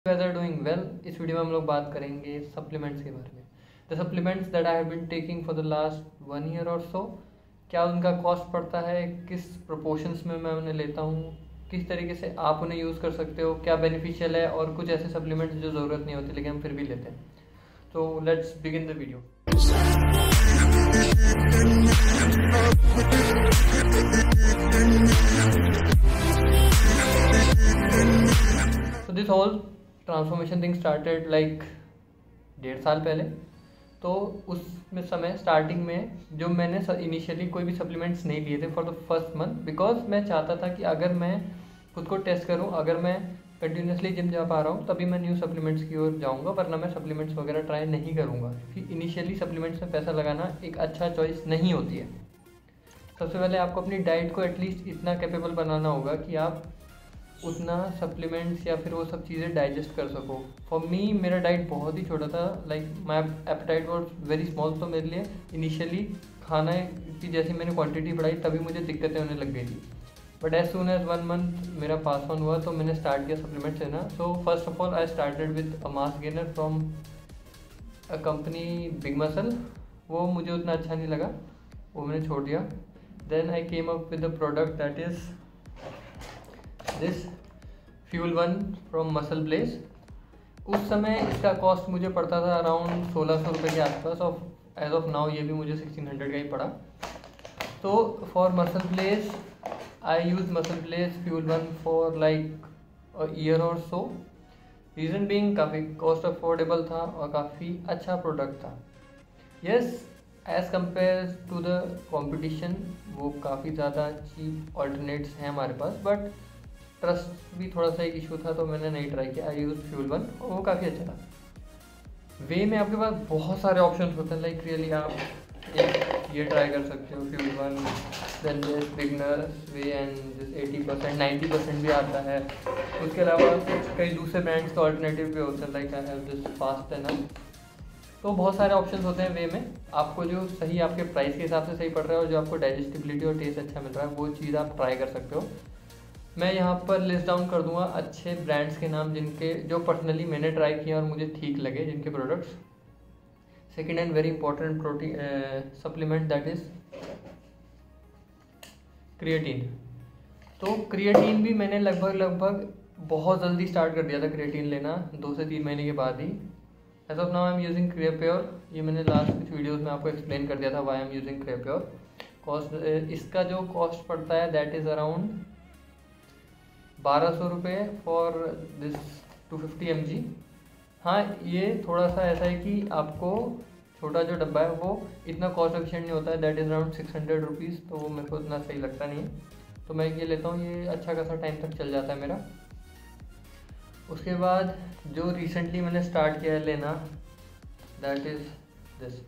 guys are doing well। इस video में हम लोग बात करेंगे सप्लीमेंट्स के बारे में। The supplements that I have been taking for the last 1 year और सो, क्या उनका कॉस्ट पड़ता है, किस प्रोपोर्शंस में मैं उन्हें लेता हूँ, किस तरीके से आप उन्हें यूज़ कर सकते हो, क्या बेनिफिशियल है, और कुछ ऐसे सप्लीमेंट्स जो ज़रूरत नहीं होती लेकिन हम फिर भी लेते हैं। तो let's begin the video. So this whole transformation thing started like 1.5 साल पहले। तो उस में समय स्टार्टिंग में जो मैंने इनिशियली कोई भी सप्लीमेंट्स नहीं लिए थे for the first month, because मैं चाहता था कि अगर मैं खुद को टेस्ट करूं, अगर मैं कंटिन्यूसली जिम जा पा रहा हूं तभी मैं न्यू सप्लीमेंट्स की ओर जाऊंगा, वरना मैं सप्लीमेंट्स वगैरह ट्राई नहीं करूंगा, क्योंकि इनिशियली सप्लीमेंट्स में पैसा लगाना एक अच्छा चॉइस नहीं होती है। सबसे पहले आपको अपनी डाइट को एटलीस्ट इतना कैपेबल बनाना होगा कि आप उतना सप्लीमेंट्स या फिर वो सब चीज़ें डाइजेस्ट कर सको। फॉर मी मेरा डाइट बहुत ही छोटा था, like my appetite was very small. तो मेरे लिए इनिशियली खाना की जैसे मैंने क्वांटिटी बढ़ाई तभी मुझे दिक्कतें होने लग गई थी। But as soon as 1 month मेरा पास ऑन हुआ तो मैंने स्टार्ट किया सप्लीमेंट्स लेना। So first of all I started with a mass gainer from a company Big Muscle. वो मुझे उतना अच्छा नहीं लगा, वो मैंने छोड़ दिया। Then I came up with a product that is this fuel 1 from Muscle Blaze. उस समय इसका कॉस्ट मुझे पड़ता था अराउंड 1600 रुपये के आसपास, ऑफ एज ऑफ नाउ ये भी मुझे 1600 का ही पड़ा। तो for Muscle Blaze I use Muscle Blaze fuel 1 for like a year और सो। रीज़न बीइंग काफ़ी कॉस्ट अफोर्डेबल था और काफ़ी अच्छा प्रोडक्ट था। Yes, as compare to the competition वो काफ़ी ज़्यादा चीप ऑल्टरनेट्स हैं हमारे पास, बट ट्रस्ट भी थोड़ा सा एक इशू था तो मैंने नहीं ट्राई किया। आई यूज फ्यूल 1 और वो काफ़ी अच्छा था। वे में आपके पास बहुत सारे ऑप्शंस होते हैं, लाइक रियली आप ये ट्राई कर सकते हो fuel 1, then this beginners way and this 80% 90% भी आता है। उसके अलावा कई दूसरे ब्रांड्स के ऑल्टरनेटिव भी होते हैं, like I have this fast enough. तो बहुत सारे ऑप्शंस होते हैं वे में। आपको जो सही आपके प्राइस के हिसाब से सही पड़ रहा है और जो आपको डाइजेस्टिबिलिटी और टेस्ट अच्छा मिल रहा है वो चीज़ आप ट्राई कर सकते हो। मैं यहाँ पर लिस्ट डाउन कर दूंगा अच्छे ब्रांड्स के नाम जिनके जो पर्सनली मैंने ट्राई किया और मुझे ठीक लगे, जिनके products. Second and very important protein supplement that is creatine. तो क्रिएटिन भी मैंने लगभग बहुत जल्दी स्टार्ट कर दिया था क्रिएटिन लेना, 2 से 3 महीने के बाद ही। As of now I am using Creapure. ये मैंने लास्ट कुछ वीडियोज़ में आपको एक्सप्लेन कर दिया था why I am using Creapure. Cost इसका जो कॉस्ट पड़ता है दैट इज़ अराउंड 1200 रुपये फॉर दिस 250 mg। हाँ, ये थोड़ा सा ऐसा है कि आपको छोटा जो डब्बा है वो इतना कॉस्ट एफिशिएंट नहीं होता है, दैट इज़ अराउंड 600 रुपीज़। तो वो मेरे को उतना सही लगता नहीं है, तो मैं ये लेता हूँ। ये अच्छा खासा टाइम तक चल जाता है मेरा। उसके बाद जो रिसेंटली मैंने स्टार्ट किया है लेना दैट इज़ दिस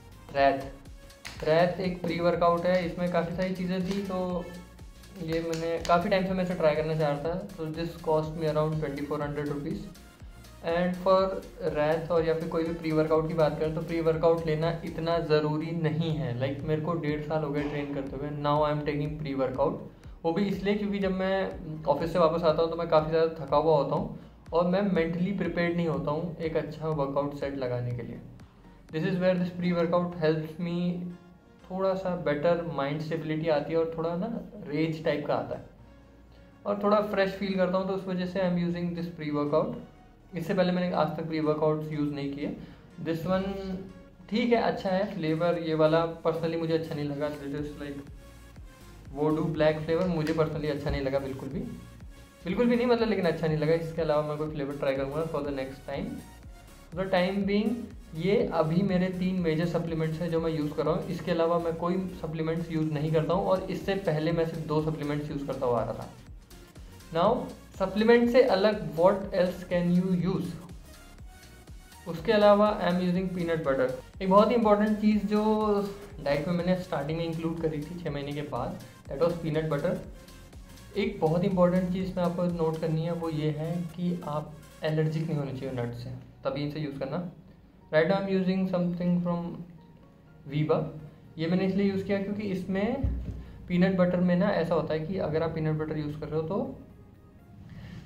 रैथ एक प्री वर्कआउट है। इसमें काफ़ी सारी चीज़ें थी, तो ये मैंने काफ़ी टाइम से मैं इसे ट्राई करना चाह रहा था। तो this cost me around 2400 rupees. And for Wrath और या फिर कोई भी प्री वर्कआउट की बात करें तो प्री वर्कआउट लेना इतना ज़रूरी नहीं है। लाइक मेरे को 1.5 साल हो गए ट्रेन करते हुए। Now I am taking pre workout. वो भी इसलिए क्योंकि जब मैं ऑफिस से वापस आता हूँ तो मैं काफ़ी ज़्यादा थका हुआ होता हूँ और मैं मेंटली प्रिपेयर्ड नहीं होता हूँ एक अच्छा वर्कआउट सेट लगाने के लिए। This is where this pre workout helps me. थोड़ा सा बेटर माइंड स्टेबिलिटी आती है और थोड़ा ना रेज टाइप का आता है और थोड़ा फ्रेश फील करता हूँ, तो उस वजह से I am using this pre workout. इससे पहले मैंने आज तक प्री वर्कआउट्स यूज़ नहीं किए। दिस वन ठीक है, अच्छा है। फ्लेवर ये वाला पर्सनली मुझे अच्छा नहीं लगा। This is like voodoo black flavour मुझे पर्सनली अच्छा नहीं लगा, बिल्कुल भी नहीं मतलब, लेकिन अच्छा नहीं लगा। इसके अलावा मैं कोई फ्लेवर ट्राई करूँगा for the next time. The time being ये अभी मेरे 3 मेजर सप्लीमेंट्स हैं जो मैं यूज़ कर रहा हूँ। इसके अलावा मैं कोई सप्लीमेंट्स यूज़ नहीं करता हूँ और इससे पहले मैं सिर्फ 2 सप्लीमेंट्स यूज़ करता हुआ आ रहा था। नाउ सप्लीमेंट से अलग what else can you use? उसके अलावा I am using peanut butter. एक बहुत ही इंपॉर्टेंट चीज़ जो डाइट में मैंने स्टार्टिंग में इंक्लूड करी थी 6 महीने के बाद, दैट वॉज पीनट बटर। एक बहुत इंपॉर्टेंट चीज़ मैं आपको नोट करनी है, वो ये है कि आप एलर्जिक नहीं होनी चाहिए नट से, तभी इसे यूज़ करना। Right now I am using something from Veeba. ये मैंने इसलिए यूज़ किया क्योंकि इसमें पीनट बटर में ना ऐसा होता है कि अगर आप पीनट बटर यूज़ कर रहे हो तो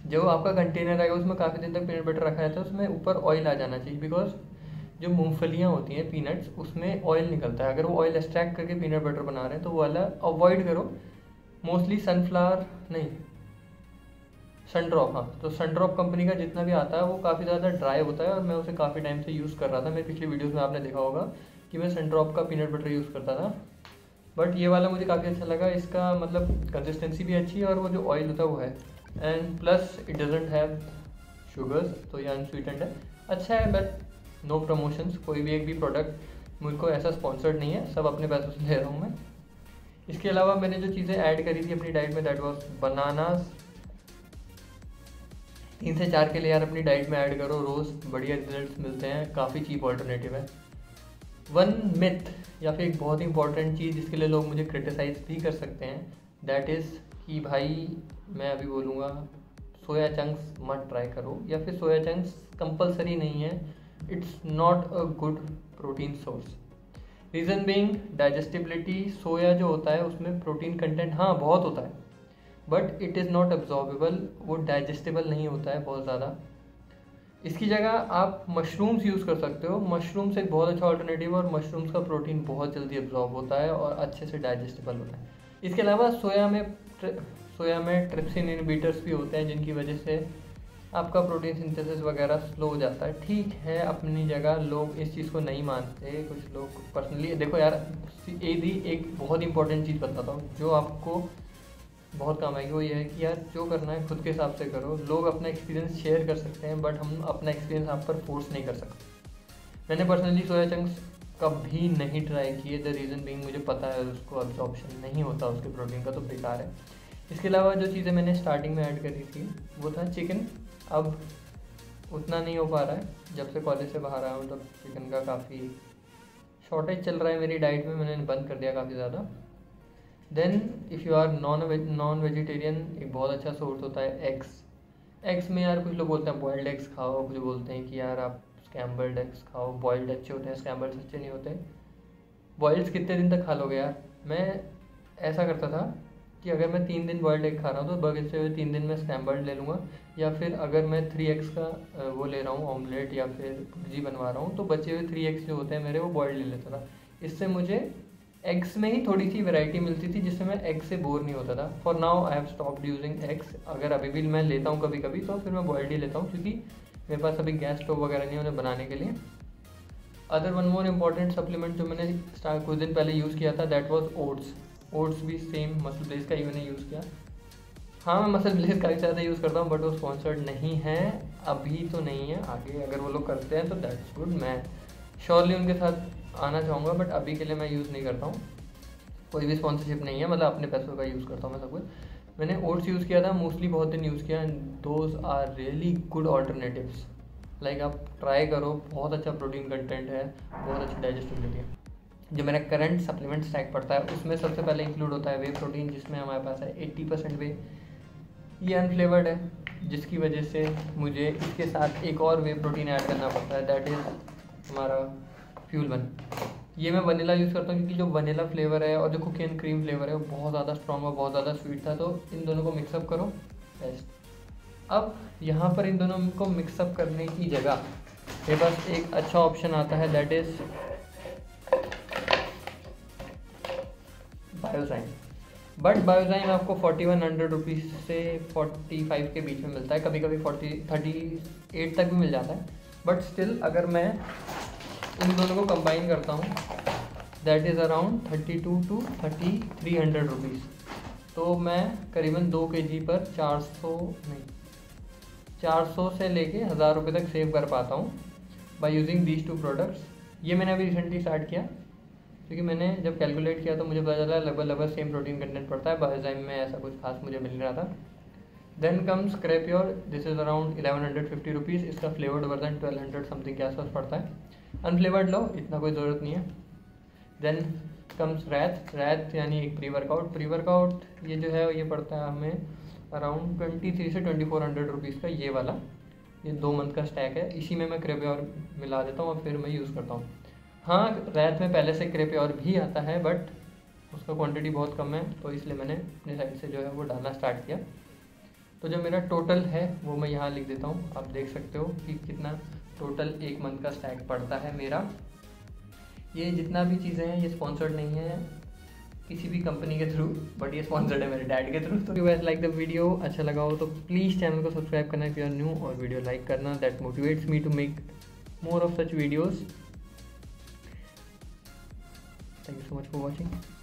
जो आपका कंटेनर आएगा उसमें काफ़ी दिन तक पीनट बटर रखा रहता है, उसमें ऊपर ऑयल आ जाना चाहिए, बिकॉज जो मूंगफलियाँ होती हैं पीनट्स उसमें ऑयल निकलता है। अगर वो ऑयल एक्सट्रैक्ट करके पीनट बटर बना रहे हैं तो वो वाला अवॉइड करो। मोस्टली सनफ्लावर नहीं, सनड्रॉप, हाँ, तो सनड्रॉप कंपनी का जितना भी आता है वो काफ़ी ज़्यादा ड्राई होता है और मैं उसे काफ़ी टाइम से यूज़ कर रहा था। मेरी पिछली वीडियोस में आपने देखा होगा कि मैं सनड्रॉप का पीनट बटर यूज़ करता था, बट ये वाला मुझे काफ़ी अच्छा लगा। इसका मतलब कंसिस्टेंसी भी अच्छी है और वो जो ऑयल होता है वो है, and plus it doesn't have sugars, तो ये अनस्वीटेंड है, अच्छा है। बट नो प्रमोशंस, कोई भी एक भी प्रोडक्ट मुझको ऐसा स्पॉन्सर्ड नहीं है, सब अपने पैसों से ले रहा हूँ मैं। इसके अलावा मैंने जो चीज़ें ऐड करी थी अपनी डाइट में, दैट वाज बनानास। 3 से 4 के लेयर अपनी डाइट में ऐड करो रोज़, बढ़िया रिजल्ट्स मिलते हैं, काफ़ी चीप ऑल्टरनेटिव है। वन मिथ या फिर एक बहुत ही इंपॉर्टेंट चीज़ जिसके लिए लोग मुझे क्रिटिसाइज़ भी कर सकते हैं, दैट इज़ कि भाई मैं अभी बोलूँगा सोया चंक्स मत ट्राई करो, या फिर सोया चंक्स कंपलसरी नहीं है, it's not a good protein source. Reason being digestibility, soya जो होता है उसमें प्रोटीन कंटेंट हाँ बहुत होता है, but it is not absorbable, वो डाइजेस्टेबल नहीं होता है बहुत ज़्यादा। इसकी जगह आप मशरूम्स यूज़ कर सकते हो, मशरूम्स एक बहुत अच्छा ऑल्टरनेटिव है और मशरूम्स का प्रोटीन बहुत जल्दी एब्जॉर्ब होता है और अच्छे से डाइजेस्टेबल होता है। इसके अलावा सोया में ट्रिप्सिन इनहिबिटर्स भी होते हैं जिनकी वजह से आपका प्रोटीन सिंथेसिस वगैरह स्लो हो जाता है। ठीक है, अपनी जगह लोग इस चीज़ को नहीं मानते, कुछ लोग पर्सनली देखो यार, एक बहुत इंपॉर्टेंट चीज़ बताता हूँ जो आपको बहुत काम आएगी, वो ये है कि यार जो करना है खुद के हिसाब से करो। लोग अपना एक्सपीरियंस शेयर कर सकते हैं बट हम अपना एक्सपीरियंस आप पर फोर्स नहीं कर सकते। मैंने पर्सनली सोया चंक्स कभी नहीं ट्राई किए, द रीज़न बीइंग मुझे पता है उसको अब्जॉर्प्शन नहीं होता उसके प्रोटीन का, तो बेकार है। इसके अलावा जो चीज़ें मैंने स्टार्टिंग में ऐड करी थी वो था चिकन, अब उतना नहीं हो पा रहा है, जब से कॉलेज से बाहर आया हूँ तब चिकन का काफ़ी शॉर्टेज चल रहा है मेरी डाइट में, मैंने बंद कर दिया काफ़ी ज़्यादा। Then if you are non vegetarian, एक बहुत अच्छा सोर्स होता है एग्स में यार कुछ लोग बोलते हैं बॉयल्ड एग्स खाओ, कुछ बोलते हैं कि यार आप स्क्रैम्बल्ड एग्स खाओ, बॉयल्ड अच्छे होते हैं, स्क्रैम्बल्ड अच्छे नहीं होते। बॉयल्ड्स कितने दिन तक खा लोगे यार। मैं ऐसा करता था कि अगर मैं 3 दिन बॉयल्ड एग खा रहा हूँ तो बगैर हुए 3 दिन में स्क्रैम्बल्ड ले लूँगा, या फिर अगर मैं 3 एग्स का वो ले रहा हूँ ऑमलेट या फिर भुर्जी बनवा रहा हूँ तो बचे हुए 3 एग्स जो होते हैं मेरे वो बॉयल्ड ले लेता था। इससे मुझे एग्स में ही थोड़ी सी वैरायटी मिलती थी जिससे मैं एग से बोर नहीं होता था। For now I have stopped using eggs, अगर अभी भी मैं लेता हूँ कभी कभी तो फिर मैं बॉयल्ड ही लेता हूँ क्योंकि मेरे पास अभी गैस स्टोव वगैरह नहीं है उन्हें बनाने के लिए। Other one more important supplement जो मैंने कुछ दिन पहले यूज़ किया था दैट वाज ओट्स भी सेम मसल ब्लेज का ही मैंने यूज़ किया। हाँ, मैं मसल ब्लेज का ही ज़्यादा यूज़ करता हूँ बट वो स्पॉन्सर्ड नहीं है, अभी तो नहीं है, आगे अगर वो लोग करते हैं तो दैट्स गुड, मैं श्योरली उनके साथ आना चाहूँगा, बट अभी के लिए मैं यूज़ नहीं करता हूँ, कोई भी स्पॉन्सरशिप नहीं है, मतलब अपने पैसों का यूज़ करता हूँ मैं सब कुछ। मैंने ओट्स यूज़ किया था मोस्टली, बहुत दिन यूज़ किया, and those are really good alternatives, like आप ट्राई करो, बहुत अच्छा प्रोटीन कंटेंट है, बहुत अच्छी डाइजेस्टिबिलिटी है। जो मेरा करंट सप्लीमेंट स्टैक पड़ता है उसमें सबसे पहले इंक्लूड होता है वे प्रोटीन, जिसमें हमारे पास है 80% वे, ये अनफ्लेवर्ड है जिसकी वजह से मुझे इसके साथ एक और वे प्रोटीन ऐड करना पड़ता है, दैट इज़ हमारा फ्यूल वन। ये मैं वनीला यूज़ करता हूँ क्योंकि जो वनीला फ्लेवर है और जो कुकी एंड क्रीम फ्लेवर है वो बहुत ज़्यादा स्ट्रॉन्ग और बहुत ज़्यादा स्वीट था, तो इन दोनों को मिक्सअप करो बेस्ट। अब यहाँ पर इन दोनों को मिक्सअप करने की जगह मेरे पास एक अच्छा ऑप्शन आता है, that is Biozyme. But Biozyme आपको 4100 रुपीज़ से 45 के बीच में मिलता है, कभी कभी 38 तक भी मिल जाता है, बट स्टिल अगर मैं इन दोनों को कंबाइन करता हूँ that is around 32 to 3300 rupees, तो मैं करीबन 2 kg पर 400 से लेके 1000 रुपये तक सेव कर पाता हूँ बाय यूजिंग दीज 2 प्रोडक्ट्स। ये मैंने अभी रिसेंटली स्टार्ट किया क्योंकि मैंने जब कैलकुलेट किया तो मुझे पता चला लगभग सेम प्रोटीन कंटेंट पड़ता है, बायोजाइम में ऐसा कुछ खास मुझे मिल नहीं रहा था। Then comes Creapure, this is around 1150 rupees, इसका फ्लेवर्ड वर्जन 1200 समथिंग के आसपास पड़ता है, अनफ्लेवर्ड लो, इतना कोई ज़रूरत नहीं है। देन कम्स रैथ यानी एक प्री वर्कआउट ये जो है ये पड़ता है हमें अराउंड 23 से 2400 रुपीज़ का, ये वाला, ये 2 मंथ का स्टैक है, इसी में मैं क्रेप्योर मिला देता हूँ और फिर मैं यूज़ करता हूँ। हाँ, रैथ में पहले से क्रेप्योर भी आता है बट उसका क्वांटिटी बहुत कम है, तो इसलिए मैंने अपने साइड से जो है वो डालना स्टार्ट किया। तो जो मेरा टोटल है वो मैं यहाँ लिख देता हूँ। आप देख सकते हो कि कितना टोटल एक मंथ का स्टैक पड़ता है मेरा। ये जितना भी चीज़ें हैं ये स्पॉन्सर्ड नहीं है किसी भी कंपनी के थ्रू, बट ये स्पॉन्सर्ड है मेरे डैड के थ्रू। तो यू लाइक द वीडियो, अच्छा लगा हो तो प्लीज़ चैनल को सब्सक्राइब करना इफ यू आर न्यू, और वीडियो लाइक करना, that motivates me to make more of such videos. Thank you so much for watching.